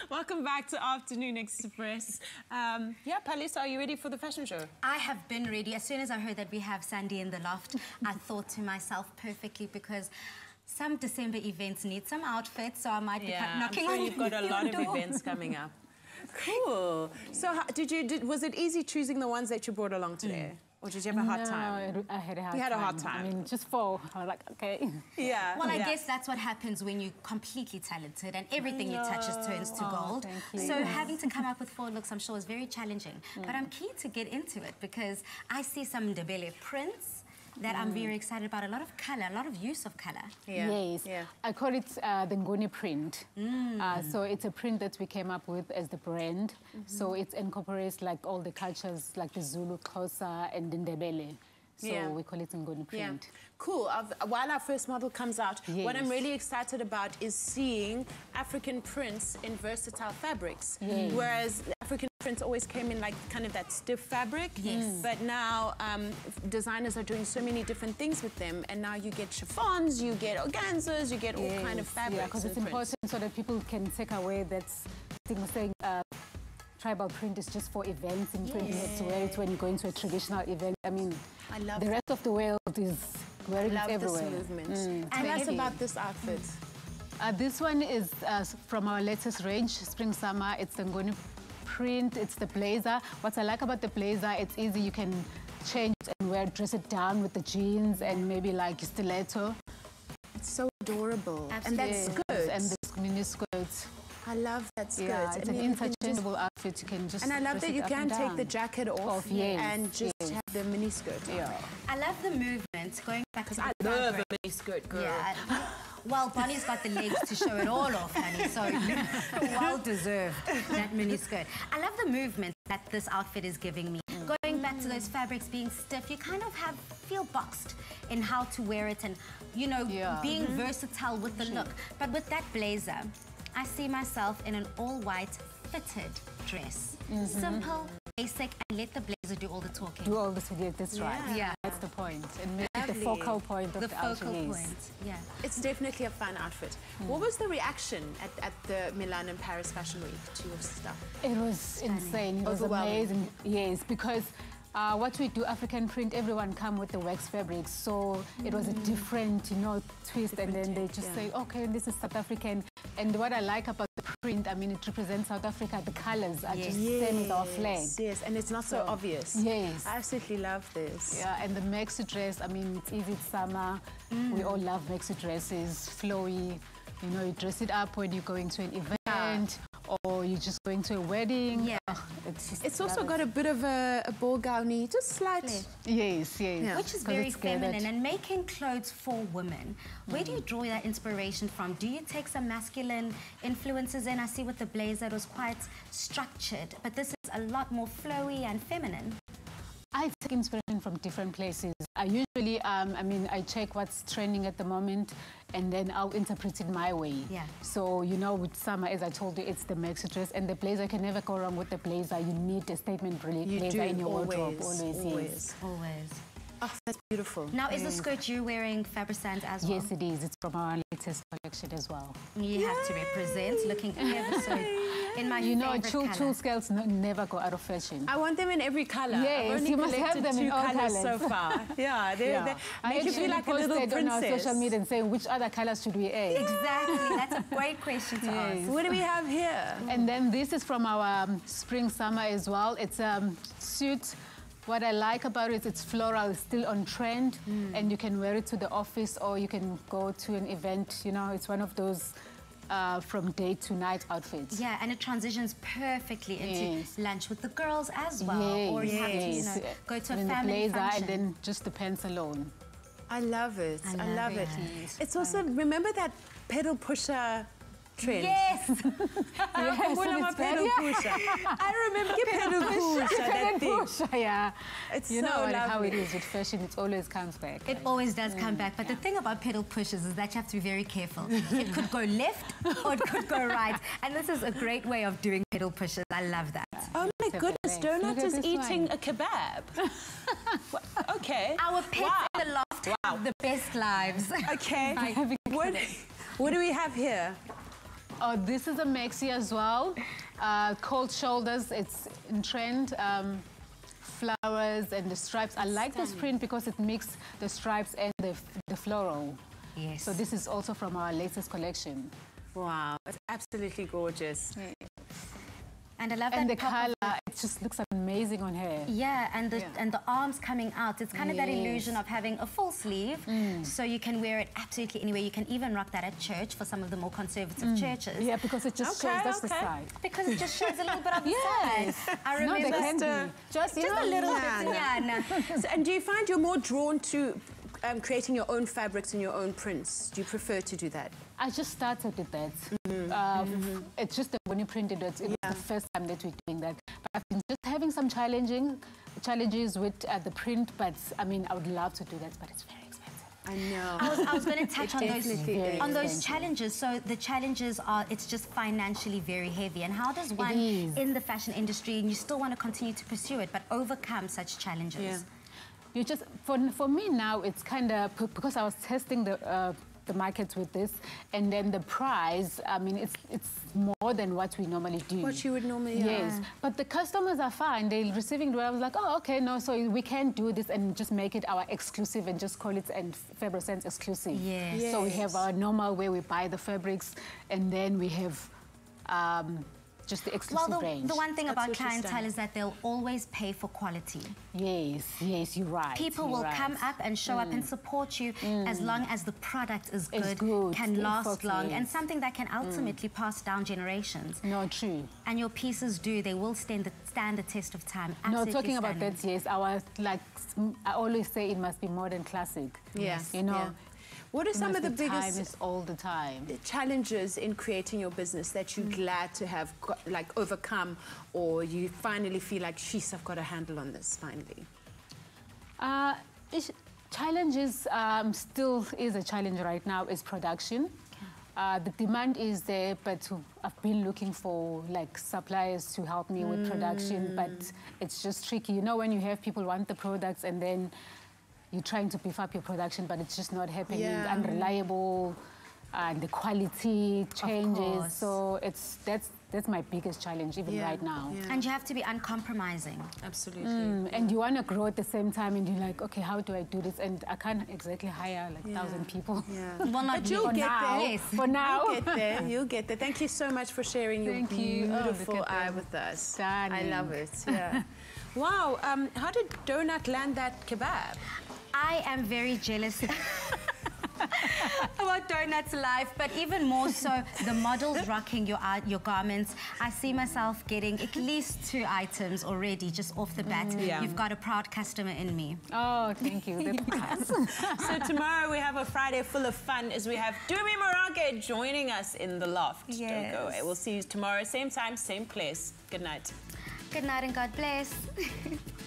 Welcome back to Afternoon Express. Yeah, Palisa, are you ready for the fashion show? I have been ready. As soon as I heard that we have Sandi in the loft, I thought to myself perfectly, because some December events need some outfits, so I might be knocking on you've got a lot of events coming up. Cool. So was it easy choosing the ones that you brought along today? Or did you have a hard time? No, I had a hard time. You had a hard time? I mean, just 4. I was like, okay. Yeah. Well, I guess that's what happens when you're completely talented and everything you touch turns to gold. Thank you. So having to come up with 4 looks, I'm sure, is very challenging. But I'm keen to get into it because I see some Ndebele prints that I'm very excited about. A lot of colour, a lot of use of colour. Yeah. Yes. Yeah. I call it the Nguni print. So it's a print that we came up with as the brand. So it incorporates like all the cultures, like the Zulu, Xhosa, and Ndebele. So we call it Nguni print. Yeah. Cool. While our first model comes out, what I'm really excited about is seeing African prints in versatile fabrics. Whereas African prints always came in like kind of that stiff fabric. But now designers are doing so many different things with them, and now you get chiffons, you get organzas, you get all kind of fabrics. Yeah, because it's important so that people can take away that stigma saying tribal print is just for events and print to wear it when you go into a traditional event. I mean, I love the rest of the world is wearing it everywhere. This movement. Tell us about this outfit. This one is from our latest range, Spring Summer. It's the Nguni print, it's the blazer. What I like about the blazer, it's easy. You can change it and dress it down with the jeans and maybe like stiletto. It's so adorable. Absolutely. And that skirt. And this mini skirt. I love that skirt. Yeah, it's an interchangeable outfit. You can just and I love that you can take the jacket off and just have the mini skirt. I love the movement. Going back to I love a mini skirt, girl. Yeah. Well, Bonnie's got the legs to show it all off, honey, so well deserved, that mini skirt. I love the movement that this outfit is giving me. Going back to those fabrics being stiff, you kind of feel boxed in how to wear it and, you know, being versatile with the look. But with that blazer, I see myself in an all-white fitted dress. Simple, basic, and let the blazer do all the talking. Do all the talking, that's right. Yeah. That's the point. And make it the focal point of the outfit. Yeah. It's definitely a fun outfit. What was the reaction at the Milan and Paris Fashion Week to your stuff? It was insane. It was amazing. Yes, because what we do, African print, everyone come with the wax fabrics. So it was a different, you know, twist. And then they just say, okay, this is South African. And what I like about the print, I mean, it represents South Africa. The colors are just same with our flag. Yes, and it's not so obvious. Yes. I absolutely love this. Yeah, and the maxi dress, I mean, it's easy, it's summer. We all love maxi dresses, flowy. You know, you dress it up when you're going to an event or you're just going to a wedding. Yeah. It's also got a bit of a ball gowny, just slightly. Yes. Which is very feminine. And making clothes for women, where do you draw that inspiration from? Do you take some masculine influences in? I see with the blazer it was quite structured, but this is a lot more flowy and feminine. I take inspiration from different places. I usually, I mean, I check what's trending at the moment and then I'll interpret it my way. Yeah. So, you know, with summer, as I told you, it's the maxi dress and the blazer. You can never go wrong with the blazer. You need a statement blazer in your wardrobe. Always. Oh, that's beautiful. Now, is the skirt you're wearing Fabrosanz as well? Yes, it is. It's from our latest collection as well. You have to represent, looking ever so in my chul scales never go out of fashion. I want them in every color. Yes, you must have them in all colors so far. Yeah, they make you feel like a little princess. On our social media and say which other colors should we add. Exactly, that's a great question to ask. What do we have here? And then this is from our spring summer as well. It's a suit. What I like about it, it's floral, it's still on trend, and you can wear it to the office or you can go to an event. You know, it's one of those from day to night outfits. Yeah, and it transitions perfectly into lunch with the girls as well. Or you have to, you know, go to a family function. And then just the pants alone. I love it. I love it. It's also, remember that pedal pusher trend? Yes. Pedal pusher. I remember pedal pusher. That thing. Yeah. It's you know so lovely. How it is with fashion. It always comes back. It always does come back. But the thing about pedal pushers is that you have to be very careful. It could go left or it could go right. And this is a great way of doing pedal pushers. I love that. Oh my goodness, Donut is eating a kebab. Okay. Our pets in the loft have the best lives. Okay. What do we have here? Oh, this is a maxi as well. Cold shoulders, it's in trend. Flowers and the stripes. I like this print because it mixes the stripes and the floral. Yes. So this is also from our latest collection. Wow, it's absolutely gorgeous. Yeah. And I love and the color, it just looks amazing on her. Yeah, and the arms coming out. It's kind of that illusion of having a full sleeve, so you can wear it absolutely anywhere. You can even rock that at church for some of the more conservative churches. Yeah, because it just shows that's the side. Because it just shows a little bit of the side. I remember just a little bit. Yeah. So, and do you find you're more drawn to creating your own fabrics and your own prints? Do you prefer to do that? I just started with that. It's just that when you printed it, it was the first time that we're doing that. But I've been just having some challenges with the print, but I mean, I would love to do that, but it's very expensive. I know. I was going to touch on those challenges. So the challenges are, it's just financially very heavy. And how does one in the fashion industry, and you still want to continue to pursue it, but overcome such challenges? Yeah. You just, for me now, it's kind of, because I was testing the markets with this, and then the price, I mean, it's more than what we normally do. What you would normally, Yes, but the customers are fine. They're receiving it. I was like, oh, okay, no, so we can do this and just make it our exclusive and just call it and Fabrosanz exclusive. Yes. So we have our normal where we buy the fabrics, and then we have just the exclusive range. The one thing about clientele is that they'll always pay for quality. Yes, yes, you're right. People will come up and show up and support you as long as the product is good, can last long, and something that can ultimately pass down generations. No, true. And your pieces do, they will stand the test of time. Absolutely talking about that, yes, I always say it must be modern classic. Yes. You know. Yeah. What are some of the biggest time is all the time challenges in creating your business that you're glad to have overcome, or you finally feel like, sheesh, I've got a handle on this finally? Challenges still is a challenge right now is production. The demand is there, but I've been looking for suppliers to help me with production, but it's just tricky. You know, when you have people want the products and then you're trying to beef up your production, but it's just not happening. Unreliable, and the quality changes. So that's my biggest challenge even right now. And you have to be uncompromising. Absolutely. And you want to grow at the same time, and you're like, okay, how do I do this? And I can't exactly hire 1,000 people. Well, not but you'll get there. Yes. For now. You'll get there. You'll get there. Thank you so much for sharing your beautiful eye with us. Stunning. I love it. Yeah. Wow. How did Donut land that kebab? I am very jealous about Donut's life, but even more so, the models rocking your garments. I see myself getting at least 2 items already, just off the bat. You've got a proud customer in me. Oh, thank you. That's nice. So tomorrow we have a Friday full of fun as we have Dumi Morage joining us in the loft. Yes. Don't go away. We'll see you tomorrow, same time, same place. Good night. Good night and God bless.